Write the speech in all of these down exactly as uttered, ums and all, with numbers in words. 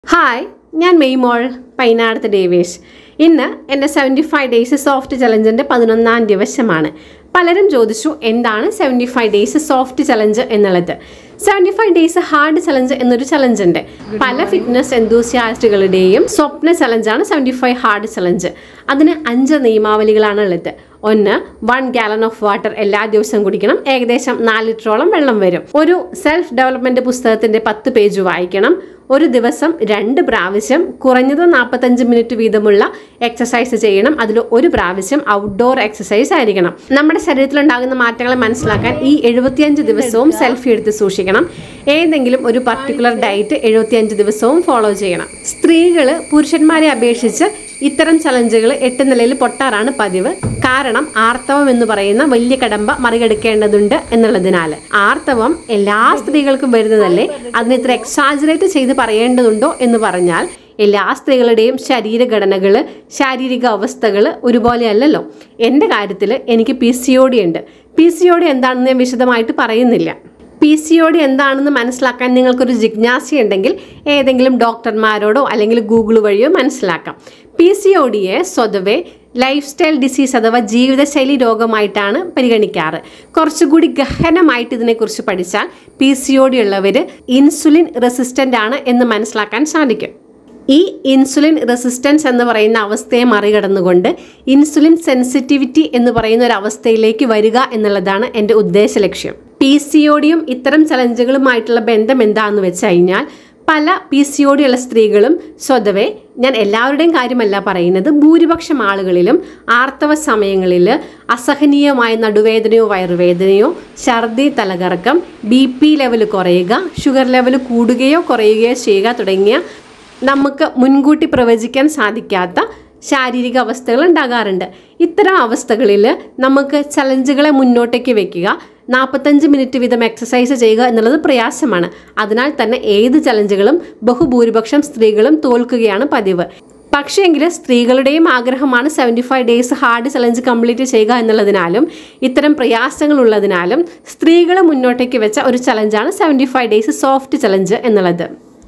Hi, ഞാൻ Maymol Painadath Davis. ഇന്ന് എൻ്റെ സെവൻറ്റി ഫൈവ് ഡേയ്സ് സോഫ്റ്റ് ചലഞ്ചിൻ്റെ പതിനൊന്നാം ദിവസമാണ്. പലരും ചോദിച്ചു എന്താണ് seventy five days soft challenge എന്നുള്ളത്. Seventy five days hard challenge എന്നൊരു ചലഞ്ച് ഉണ്ട്. പല ഫിറ്റ്നസ് എന്തൂസിയാസ്റ്റുകളുടെയും സ്വപ്ന ചലഞ്ചാണ് സെവൻറ്റി ഫൈവ് ഹാർഡ് ചലഞ്ച്. അതിന് അഞ്ച് നിയമാവലികളാണ് ഉള്ളത്. ഒന്ന്, വൺ ഗാലൺ ഓഫ് വാട്ടർ എല്ലാ ദിവസവും കുടിക്കണം. ഏകദേശം നാല് ലിറ്ററോളം വെള്ളം വരും. ഒരു സെൽഫ് ഡെവലപ്മെന്റ് പുസ്തകത്തിന്റെ പത്ത് പേജ് വായിക്കണം. ഒരു ദിവസം രണ്ട് പ്രാവശ്യം കുറഞ്ഞത് നാൽപ്പത്തഞ്ച് മിനിറ്റ് വീതമുള്ള എക്സസൈസ് ചെയ്യണം. അതിൽ ഒരു പ്രാവശ്യം ഔട്ട്ഡോർ എക്സസൈസ് ആയിരിക്കണം. നമ്മുടെ ശരീരത്തിലുണ്ടാകുന്ന മാറ്റങ്ങളെ മനസ്സിലാക്കാൻ ഈ എഴുപത്തിയഞ്ച് ദിവസവും സെൽഫി എടുത്ത് സൂക്ഷിക്കണം. ഏതെങ്കിലും ഒരു പർട്ടിക്കുലർ ഡയറ്റ് എഴുപത്തിയഞ്ച് ദിവസവും ഫോളോ ചെയ്യണം. സ്ത്രീകൾ പുരുഷന്മാരെ അപേക്ഷിച്ച് ഇത്തരം ചലഞ്ചുകൾ എട്ട് നിലയിൽ പൊട്ടാറാണ് പതിവ്. കാരണം ആർത്തവം എന്ന് പറയുന്ന വലിയ കടമ്പ മറികടക്കേണ്ടതുണ്ട് എന്നുള്ളതിനാൽ. ആർത്തവം എല്ലാ സ്ത്രീകൾക്കും വരുന്നതല്ലേ, അതിന് ഇത്ര എക്സാജറേറ്റ് ചെയ്ത് പറയേണ്ടതുണ്ടോ എന്ന് പറഞ്ഞാൽ എല്ലാ സ്ത്രീകളുടെയും ശരീരഘടനകൾ, ശാരീരിക അവസ്ഥകൾ ഒരുപോലെ അല്ലല്ലോ. എൻ്റെ കാര്യത്തിൽ എനിക്ക് പി സി ഒ ഡി ഉണ്ട്. പി സി ഒ ഡി എന്താണെന്ന് ഞാൻ വിശദമായിട്ട് പറയുന്നില്ല. പി സി ഒ ഡി എന്താണെന്ന് മനസ്സിലാക്കാൻ നിങ്ങൾക്കൊരു ജിജ്ഞാസയുണ്ടെങ്കിൽ ഏതെങ്കിലും ഡോക്ടർമാരോടോ അല്ലെങ്കിൽ ഗൂഗിൾ വഴിയോ മനസ്സിലാക്കാം. പി സി ഒ ഡിയെ സ്വതവേ ലൈഫ് സ്റ്റൈൽ ഡിസീസ് അഥവാ ജീവിതശൈലി രോഗമായിട്ടാണ് പരിഗണിക്കാറ്. കുറച്ചുകൂടി ഗഹനമായിട്ട് ഇതിനെക്കുറിച്ച് പഠിച്ചാൽ പി സി ഒ ഡി ഉള്ളവർ ഇൻസുലിൻ റെസിസ്റ്റൻ്റ് ആണ് എന്ന് മനസ്സിലാക്കാൻ സാധിക്കും. ഈ ഇൻസുലിൻ റെസിസ്റ്റൻസ് എന്ന് പറയുന്ന അവസ്ഥയെ മറികടന്നുകൊണ്ട് ഇൻസുലിൻ സെൻസിറ്റിവിറ്റി എന്ന് പറയുന്ന ഒരു അവസ്ഥയിലേക്ക് വരിക എന്നുള്ളതാണ് എൻ്റെ ഉദ്ദേശ ലക്ഷ്യം. പി സി ഒ ഡിയും ഇത്തരം ചലഞ്ചുകളുമായിട്ടുള്ള ബന്ധം എന്താണെന്ന് വെച്ച് കഴിഞ്ഞാൽ പല പി സി ഒ ഡി ഉള്ള സ്ത്രീകളും സ്വതവേ, ഞാൻ എല്ലാവരുടെയും കാര്യമല്ല പറയുന്നത്, ഭൂരിപക്ഷം ആളുകളിലും ആർത്തവ സമയങ്ങളിൽ അസഹനീയമായ നടുവേദനയോ വയറുവേദനയോ, ഛർദി, തലകറക്കം, ബി പി ലെവൽ കുറയുക, ഷുഗർ ലെവൽ കൂടുകയോ കുറയുകയോ ചെയ്യുക തുടങ്ങിയ നമുക്ക് മുൻകൂട്ടി പ്രവചിക്കാൻ സാധിക്കാത്ത ശാരീരിക അവസ്ഥകൾ ഉണ്ടാകാറുണ്ട്. ഇത്തരം അവസ്ഥകളിൽ നമുക്ക് ചലഞ്ചുകളെ മുന്നോട്ടേക്ക് വെക്കുക, നാൽപ്പത്തഞ്ച് മിനിറ്റ് വീതം എക്സസൈസ് ചെയ്യുക എന്നുള്ളത് പ്രയാസമാണ്. അതിനാൽ തന്നെ ഏത് ചലഞ്ചുകളും ബഹുഭൂരിപക്ഷം സ്ത്രീകളും തോൽക്കുകയാണ് പതിവ്. പക്ഷേങ്കിൽ സ്ത്രീകളുടെയും ആഗ്രഹമാണ് seventy five days hard challenge complete ചെയ്യുക എന്നുള്ളതിനാലും ഇത്തരം പ്രയാസങ്ങൾ ഉള്ളതിനാലും സ്ത്രീകൾ മുന്നോട്ടേക്ക് വെച്ച ഒരു ചലഞ്ചാണ് seventy five days soft challenge എന്നുള്ളത്.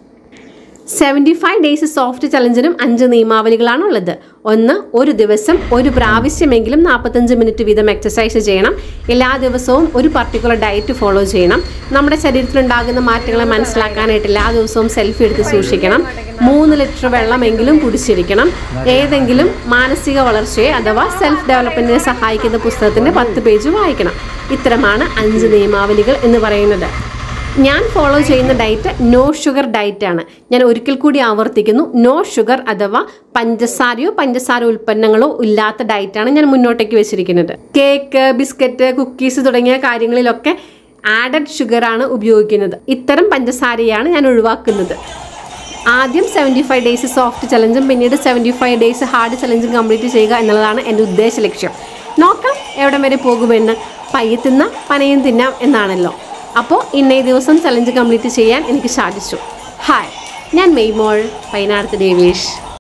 സെവൻറ്റി ഫൈവ് ഡേയ്സ് സോഫ്റ്റ് ചലഞ്ചിനും അഞ്ച് നിയമാവലികളാണ് ഉള്ളത്. ഒന്ന്, ഒരു ദിവസം ഒരു പ്രാവശ്യമെങ്കിലും നാൽപ്പത്തഞ്ച് മിനിറ്റ് വീതം എക്സസൈസ് ചെയ്യണം. എല്ലാ ദിവസവും ഒരു പർട്ടിക്കുലർ ഡയറ്റ് ഫോളോ ചെയ്യണം. നമ്മുടെ ശരീരത്തിലുണ്ടാകുന്ന മാറ്റങ്ങളെ മനസ്സിലാക്കാനായിട്ട് എല്ലാ ദിവസവും സെൽഫി എടുത്ത് സൂക്ഷിക്കണം. മൂന്ന് ലിറ്റർ വെള്ളമെങ്കിലും കുടിച്ചിരിക്കണം. ഏതെങ്കിലും മാനസിക വളർച്ചയെ അഥവാ സെൽഫ് ഡെവലപ്മെൻറ്റിനെ സഹായിക്കുന്ന പുസ്തകത്തിൻ്റെ പത്ത് പേജ് വായിക്കണം. ഇത്തരമാണ് അഞ്ച് നിയമാവലികൾ എന്ന് പറയുന്നത്. ഞാൻ ഫോളോ ചെയ്യുന്ന ഡയറ്റ് നോ ഷുഗർ ഡയറ്റാണ്. ഞാൻ ഒരിക്കൽ കൂടി ആവർത്തിക്കുന്നു, നോ ഷുഗർ അഥവാ പഞ്ചസാരയോ പഞ്ചസാര ഉൽപ്പന്നങ്ങളോ ഇല്ലാത്ത ഡയറ്റാണ് ഞാൻ മുന്നോട്ടേക്ക് വെച്ചിരിക്കുന്നത്. കേക്ക്, ബിസ്ക്കറ്റ്, കുക്കീസ് തുടങ്ങിയ കാര്യങ്ങളിലൊക്കെ ആഡഡ് ഷുഗറാണ് ഉപയോഗിക്കുന്നത്. ഇത്തരം പഞ്ചസാരയാണ് ഞാൻ ഒഴിവാക്കുന്നത്. ആദ്യം സെവൻറ്റി ഫൈവ് ഡേയ്സ് സോഫ്റ്റ് ചലഞ്ചും പിന്നീട് സെവൻറ്റി ഫൈവ് ഡേയ്സ് ഹാർഡ് ചലഞ്ചും കംപ്ലീറ്റ് ചെയ്യുക എന്നുള്ളതാണ് എൻ്റെ ഉദ്ദേശ ലക്ഷ്യം. നോക്കാം എവിടം വരെ പോകുമെന്ന്. പയ്യെ തിന്ന പനയും തിന്നാം എന്നാണല്ലോ. അപ്പോൾ ഇന്നേ ദിവസം ചലഞ്ച് കംപ്ലീറ്റ് ചെയ്യാൻ എനിക്ക് സാധിച്ചു. ഹായ്, ഞാൻ മെയ്മോൾ പൈനാടത്ത് ഡേവിസ്.